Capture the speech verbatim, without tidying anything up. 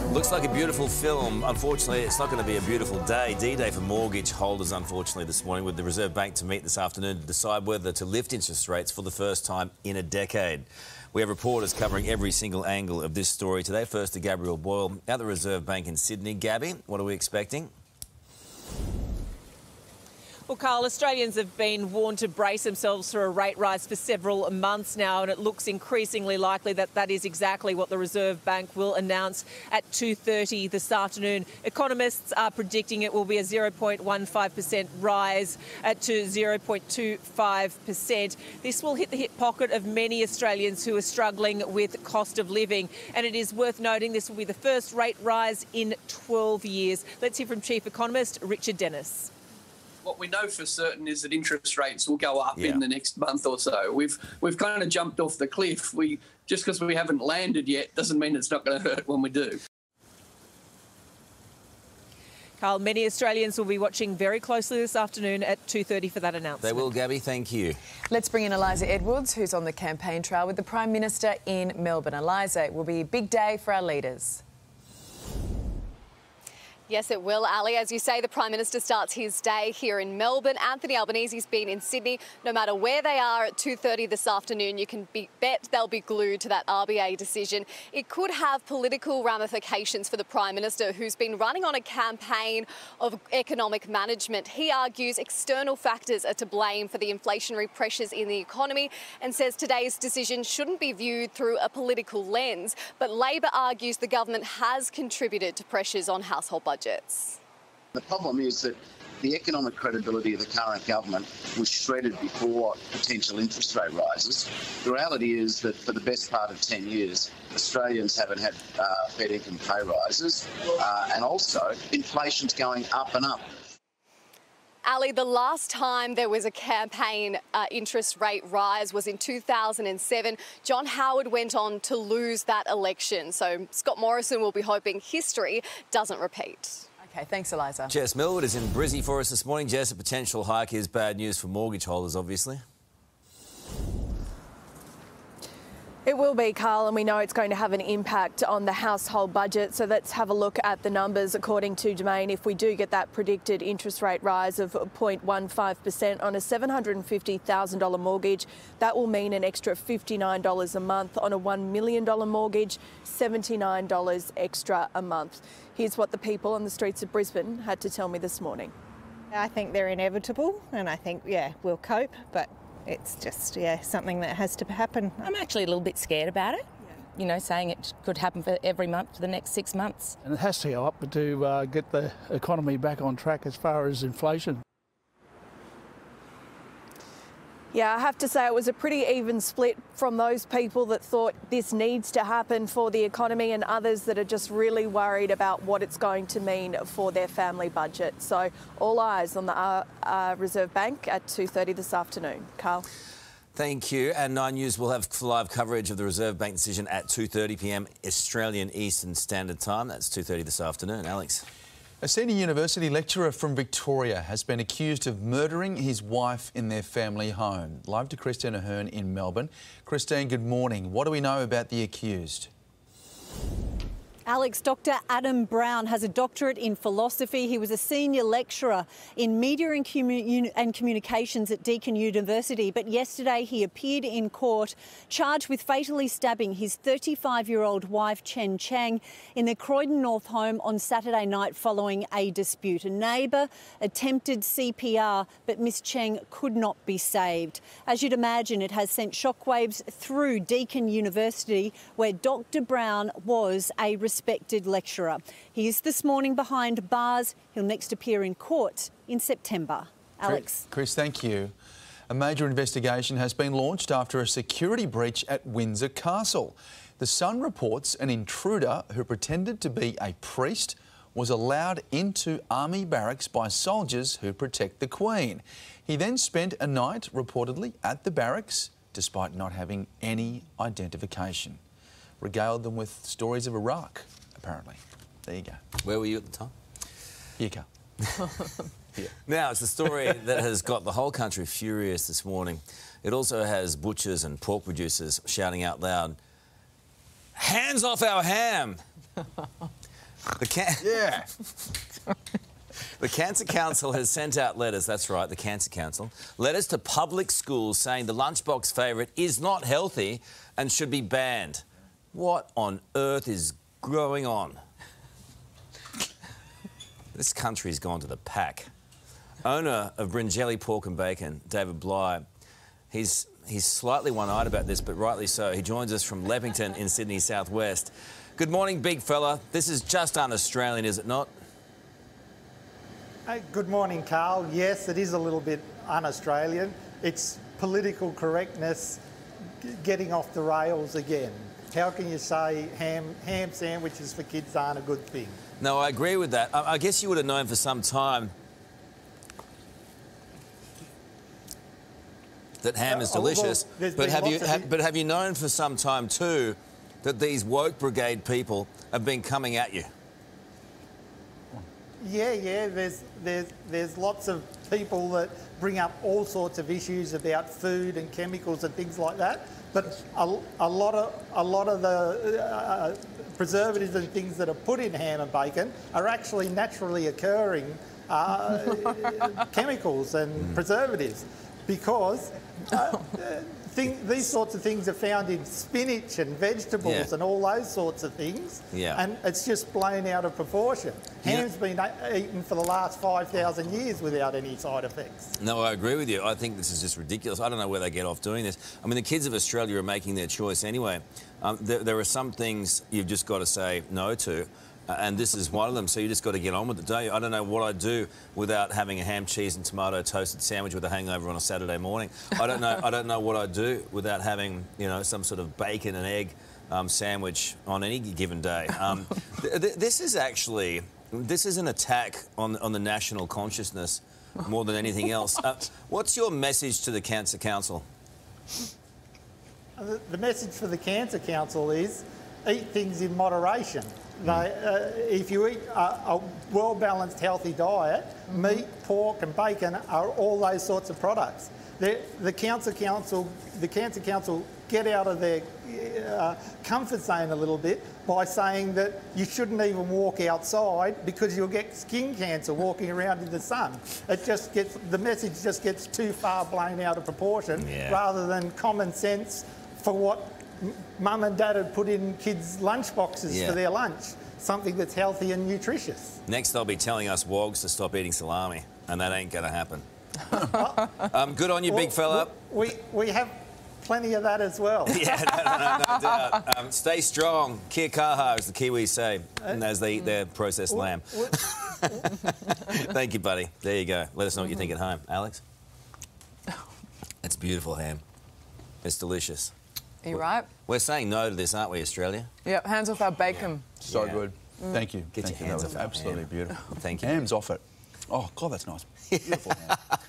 Looks like a beautiful film. Unfortunately, it's not going to be a beautiful day. D-Day for mortgage holders, unfortunately, this morning, with the Reserve Bank to meet this afternoon to decide whether to lift interest rates for the first time in a decade. We have reporters covering every single angle of this story today. First to Gabrielle Boyle at the Reserve Bank in Sydney. Gabby, what are we expecting? Well, Carl, Australians have been warned to brace themselves for a rate rise for several months now, and it looks increasingly likely that that is exactly what the Reserve Bank will announce at two thirty this afternoon. Economists are predicting it will be a zero point one five percent rise to zero point two five percent. This will hit the hip pocket of many Australians who are struggling with cost of living, and it is worth noting this will be the first rate rise in twelve years. Let's hear from Chief Economist Richard Dennis. What we know for certain is that interest rates will go up yeah. in the next month or so. We've we've kind of jumped off the cliff. We just because we haven't landed yet doesn't mean it's not going to hurt when we do. Carl, many Australians will be watching very closely this afternoon at two thirty for that announcement. They will, Gabby. Thank you. Let's bring in Eliza Edwards, who's on the campaign trail with the Prime Minister in Melbourne. Eliza, it will be a big day for our leaders. Yes, it will, Ali. As you say, the Prime Minister starts his day here in Melbourne. Anthony Albanese's been in Sydney. No matter where they are at two thirty this afternoon, you can be, bet they'll be glued to that R B A decision. It could have political ramifications for the Prime Minister, who's been running on a campaign of economic management. He argues external factors are to blame for the inflationary pressures in the economy and says today's decision shouldn't be viewed through a political lens. But Labor argues the government has contributed to pressures on household budgets. The problem is that the economic credibility of the current government was shredded before potential interest rate rises. The reality is that for the best part of ten years, Australians haven't had uh, Fed income pay rises, uh, and also inflation's going up and up. Ali, the last time there was a campaign uh, interest rate rise was in two thousand seven. John Howard went on to lose that election. So Scott Morrison will be hoping history doesn't repeat. OK, thanks, Eliza. Jess Millwood is in Brizzy for us this morning. Jess, a potential hike is bad news for mortgage holders, obviously. It will be, Carl, and we know it's going to have an impact on the household budget. So let's have a look at the numbers. According to Domain, if we do get that predicted interest rate rise of zero point one five percent on a seven hundred fifty thousand dollars mortgage, that will mean an extra fifty-nine dollars a month. On a one million dollars mortgage, seventy-nine dollars extra a month. Here's what the people on the streets of Brisbane had to tell me this morning. I think they're inevitable, and I think, yeah, we'll cope, but it's just, yeah, something that has to happen. I'm actually a little bit scared about it, you know, saying it could happen for every month for the next six months. And it has to go up to uh, get the economy back on track as far as inflation. Yeah, I have to say it was a pretty even split from those people that thought this needs to happen for the economy and others that are just really worried about what it's going to mean for their family budget. So all eyes on the uh, uh, Reserve Bank at two thirty this afternoon. Carl. Thank you. And Nine News will have live coverage of the Reserve Bank decision at two thirty p m Australian Eastern Standard Time. That's two thirty this afternoon. Alex. A senior university lecturer from Victoria has been accused of murdering his wife in their family home. Live to Christine Ahern in Melbourne. Christine, good morning. What do we know about the accused? Alex, Doctor Adam Brown has a doctorate in philosophy. He was a senior lecturer in media and, commu and communications at Deakin University. But yesterday he appeared in court charged with fatally stabbing his thirty-five-year-old wife, Chen Chang, in their Croydon North home on Saturday night following a dispute. A neighbour attempted C P R, but Miss Cheng could not be saved. As you'd imagine, it has sent shockwaves through Deakin University, where Doctor Brown was a respected lecturer. He is this morning behind bars. He'll next appear in court in September. Alex. Chris, thank you. A major investigation has been launched after a security breach at Windsor Castle. The Sun reports an intruder who pretended to be a priest was allowed into army barracks by soldiers who protect the Queen. He then spent a night, reportedly, at the barracks, despite not having any identification. Regaled them with stories of Iraq, apparently. There you go. Where were you at the time? U K. Yeah. Now, it's a story that has got the whole country furious this morning. It also has butchers and pork producers shouting out loud, "Hands off our ham!" The can Yeah. The Cancer Council has sent out letters, that's right, the Cancer Council, letters to public schools saying the lunchbox favourite is not healthy and should be banned. What on earth is going on? This country's gone to the pack. Owner of Bringelly Pork and Bacon, David Bly, he's, he's slightly one-eyed about this, but rightly so. He joins us from Leppington in Sydney southwest. Good morning, big fella. This is just un-Australian, is it not? Hey, good morning, Carl. Yes, it is a little bit un-Australian. It's political correctness getting off the rails again. How can you say ham, ham sandwiches for kids aren't a good thing? No, I agree with that. I, I guess you would have known for some time that ham is delicious, uh, well, but have you ha but have you known for some time too that these woke brigade people have been coming at you? Yeah, yeah. There's there's there's lots of people that bring up all sorts of issues about food and chemicals and things like that. But a, a lot of a lot of the uh, preservatives and things that are put in ham and bacon are actually naturally occurring uh, chemicals and mm. preservatives, because uh, thing, these sorts of things are found in spinach and vegetables yeah. and all those sorts of things. Yeah. And it's just blown out of proportion. Ham's yeah. been eaten for the last five thousand years without any side effects. No, I agree with you. I think this is just ridiculous. I don't know where they get off doing this. I mean, the kids of Australia are making their choice anyway. Um, there, there are some things you've just got to say no to. Uh, and this is one of them, so you just got to get on with it, don't you? I don't know what I'd do without having a ham, cheese and tomato toasted sandwich with a hangover on a Saturday morning. I don't know I don't know what I'd do without having, you know, some sort of bacon and egg um, sandwich on any given day. Um, th th this is actually, this is an attack on, on the national consciousness more than anything else. Uh, what's your message to the Cancer Council? The, the message for the Cancer Council is eat things in moderation. They, uh, if you eat a, a well-balanced, healthy diet, mm-hmm. meat, pork and bacon are all those sorts of products. The, the, Cancer Council, the Cancer Council get out of their uh, comfort zone a little bit by saying that you shouldn't even walk outside because you'll get skin cancer walking around in the sun. It just gets, the message just gets too far blown out of proportion yeah. rather than common sense for what mum and dad had put in kids' lunch boxes yeah. for their lunch, something that's healthy and nutritious. Next they'll be telling us wogs to stop eating salami, and that ain't going to happen. um, good on you, well, big fella. We, we have plenty of that as well. yeah, no, no, no, no doubt. Um, stay strong. Kia kaha, as the Kiwis say, and as they eat their processed well, lamb. Well, Thank you, buddy. There you go. Let us know what you think at home. Alex? It's beautiful ham. It's delicious. Are you right? We're saying no to this, aren't we, Australia? Yep, hands off our bacon. Yeah. So yeah. good. Mm. Thank you. Get Thank your you. hands that was off absolutely ham. beautiful. Thank you. Ham's off it. Oh, God, that's nice. Beautiful ham.